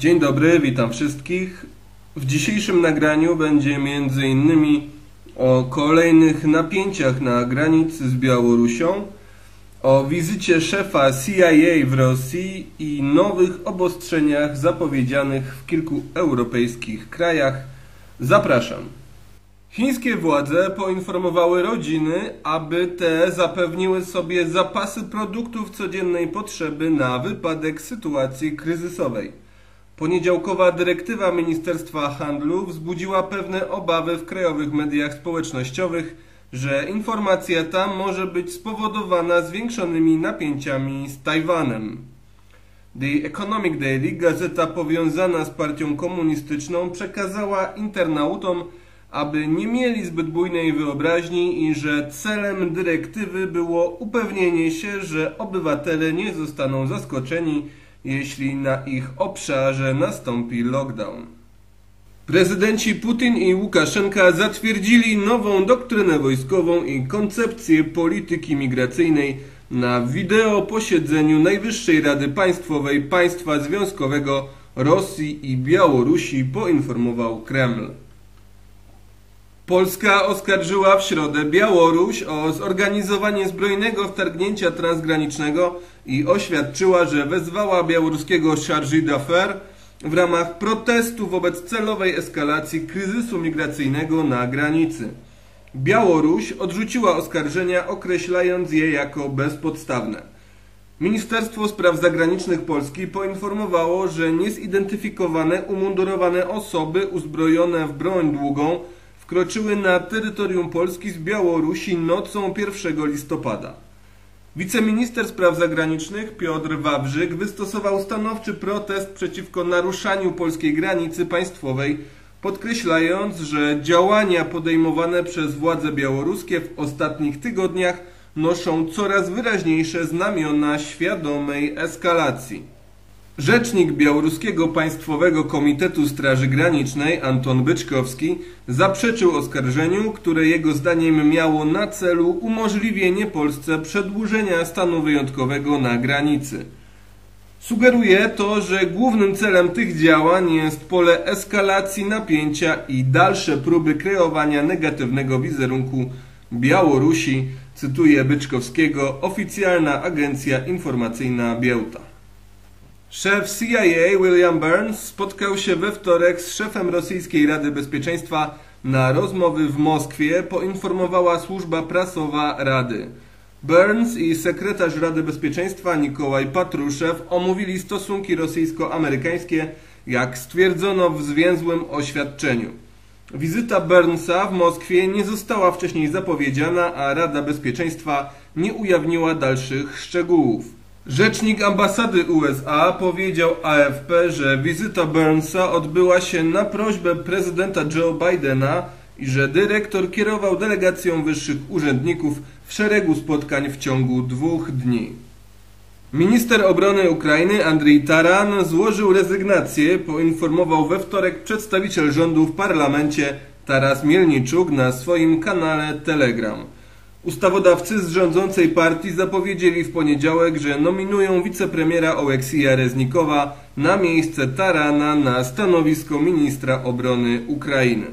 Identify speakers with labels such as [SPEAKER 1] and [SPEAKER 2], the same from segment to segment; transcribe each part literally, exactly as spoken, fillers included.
[SPEAKER 1] Dzień dobry, witam wszystkich. W dzisiejszym nagraniu będzie między innymi o kolejnych napięciach na granicy z Białorusią, o wizycie szefa C I A w Rosji i nowych obostrzeniach zapowiedzianych w kilku europejskich krajach. Zapraszam. Chińskie władze poinformowały rodziny, aby te zapewniły sobie zapasy produktów codziennej potrzeby na wypadek sytuacji kryzysowej. Poniedziałkowa dyrektywa Ministerstwa Handlu wzbudziła pewne obawy w krajowych mediach społecznościowych, że informacja ta może być spowodowana zwiększonymi napięciami z Tajwanem. The Economic Daily, gazeta powiązana z partią komunistyczną, przekazała internautom, aby nie mieli zbyt bujnej wyobraźni i że celem dyrektywy było upewnienie się, że obywatele nie zostaną zaskoczeni, jeśli na ich obszarze nastąpi lockdown. Prezydenci Putin i Łukaszenka zatwierdzili nową doktrynę wojskową i koncepcję polityki migracyjnej na wideo posiedzeniu Najwyższej Rady Państwowej Państwa Związkowego Rosji i Białorusi, poinformował Kreml. Polska oskarżyła w środę Białoruś o zorganizowanie zbrojnego wtargnięcia transgranicznego i oświadczyła, że wezwała białoruskiego chargé d'affaires w ramach protestu wobec celowej eskalacji kryzysu migracyjnego na granicy. Białoruś odrzuciła oskarżenia, określając je jako bezpodstawne. Ministerstwo Spraw Zagranicznych Polski poinformowało, że niezidentyfikowane umundurowane osoby uzbrojone w broń długą wkroczyły na terytorium Polski z Białorusi nocą pierwszego listopada. Wiceminister Spraw Zagranicznych Piotr Wawrzyk wystosował stanowczy protest przeciwko naruszaniu polskiej granicy państwowej, podkreślając, że działania podejmowane przez władze białoruskie w ostatnich tygodniach noszą coraz wyraźniejsze znamiona świadomej eskalacji. Rzecznik Białoruskiego Państwowego Komitetu Straży Granicznej Anton Byczkowski zaprzeczył oskarżeniu, które jego zdaniem miało na celu umożliwienie Polsce przedłużenia stanu wyjątkowego na granicy. Sugeruje to, że głównym celem tych działań jest pole eskalacji napięcia i dalsze próby kreowania negatywnego wizerunku Białorusi, cytuje Byczkowskiego oficjalna agencja informacyjna Biełta. Szef C I A William Burns spotkał się we wtorek z szefem rosyjskiej Rady Bezpieczeństwa na rozmowy w Moskwie, poinformowała służba prasowa Rady. Burns i sekretarz Rady Bezpieczeństwa Nikołaj Patruszew omówili stosunki rosyjsko-amerykańskie, jak stwierdzono w zwięzłym oświadczeniu. Wizyta Burnsa w Moskwie nie została wcześniej zapowiedziana, a Rada Bezpieczeństwa nie ujawniła dalszych szczegółów. Rzecznik ambasady U S A powiedział A F P, że wizyta Burnsa odbyła się na prośbę prezydenta Joe Bidena i że dyrektor kierował delegacją wyższych urzędników w szeregu spotkań w ciągu dwóch dni. Minister obrony Ukrainy Andrii Taran złożył rezygnację, poinformował we wtorek przedstawiciel rządu w parlamencie Taras Mielniczuk na swoim kanale Telegram. Ustawodawcy z rządzącej partii zapowiedzieli w poniedziałek, że nominują wicepremiera Oleksija Reznikowa na miejsce Tarana na stanowisko ministra obrony Ukrainy.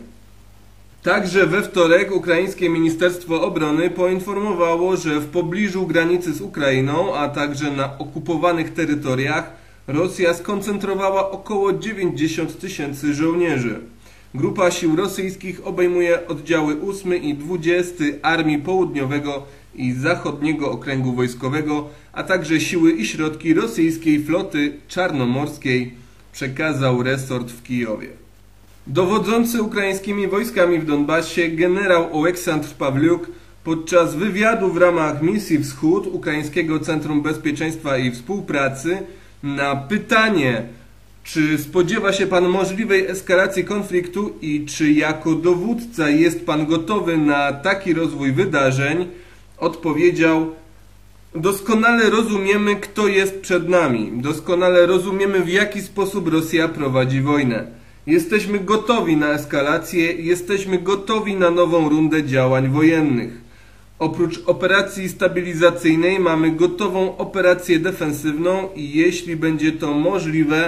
[SPEAKER 1] Także we wtorek ukraińskie Ministerstwo Obrony poinformowało, że w pobliżu granicy z Ukrainą, a także na okupowanych terytoriach Rosja skoncentrowała około dziewięćdziesiąt tysięcy żołnierzy. Grupa sił rosyjskich obejmuje oddziały ósmy i dwudziesty Armii Południowego i Zachodniego Okręgu Wojskowego, a także siły i środki rosyjskiej floty czarnomorskiej, przekazał resort w Kijowie. Dowodzący ukraińskimi wojskami w Donbasie generał Oleksandr Pawliuk podczas wywiadu w ramach misji Wschód Ukraińskiego Centrum Bezpieczeństwa i Współpracy na pytanie, czy spodziewa się pan możliwej eskalacji konfliktu i czy jako dowódca jest pan gotowy na taki rozwój wydarzeń, odpowiedział: doskonale rozumiemy, kto jest przed nami. Doskonale rozumiemy, w jaki sposób Rosja prowadzi wojnę. Jesteśmy gotowi na eskalację, jesteśmy gotowi na nową rundę działań wojennych. Oprócz operacji stabilizacyjnej mamy gotową operację defensywną i jeśli będzie to możliwe,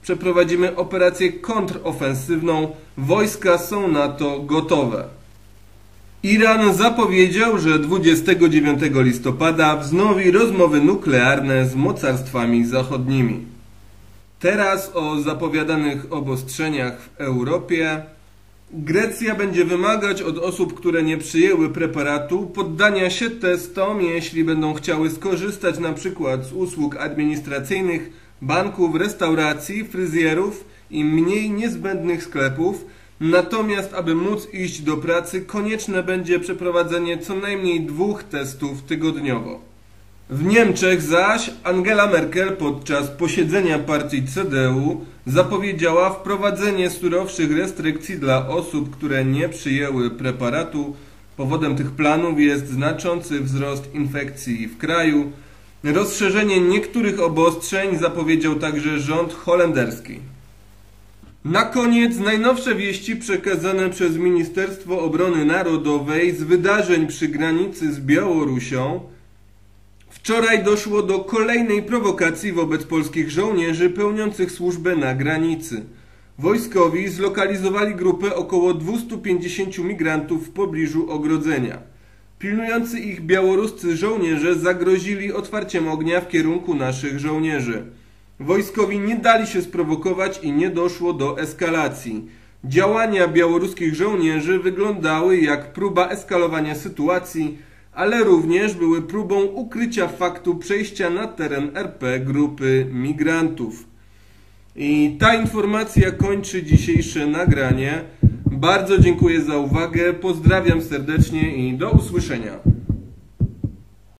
[SPEAKER 1] Przeprowadzimy operację kontrofensywną. Wojska są na to gotowe. Iran zapowiedział, że dwudziestego dziewiątego listopada wznowi rozmowy nuklearne z mocarstwami zachodnimi. Teraz o zapowiadanych obostrzeniach w Europie. Grecja będzie wymagać od osób, które nie przyjęły preparatu, poddania się testom, jeśli będą chciały skorzystać na przykład z usług administracyjnych, banków, restauracji, fryzjerów i mniej niezbędnych sklepów. Natomiast, aby móc iść do pracy, konieczne będzie przeprowadzenie co najmniej dwóch testów tygodniowo. W Niemczech zaś Angela Merkel podczas posiedzenia partii C D U zapowiedziała wprowadzenie surowszych restrykcji dla osób, które nie przyjęły preparatu. Powodem tych planów jest znaczący wzrost infekcji w kraju. Rozszerzenie niektórych obostrzeń zapowiedział także rząd holenderski. Na koniec najnowsze wieści przekazane przez Ministerstwo Obrony Narodowej z wydarzeń przy granicy z Białorusią. Wczoraj doszło do kolejnej prowokacji wobec polskich żołnierzy pełniących służbę na granicy. Wojskowi zlokalizowali grupę około dwustu pięćdziesięciu migrantów w pobliżu ogrodzenia. Pilnujący ich białoruscy żołnierze zagrozili otwarciem ognia w kierunku naszych żołnierzy. Wojskowi nie dali się sprowokować i nie doszło do eskalacji. Działania białoruskich żołnierzy wyglądały jak próba eskalowania sytuacji, ale również były próbą ukrycia faktu przejścia na teren R P grupy migrantów. I ta informacja kończy dzisiejsze nagranie. Bardzo dziękuję za uwagę, pozdrawiam serdecznie i do usłyszenia.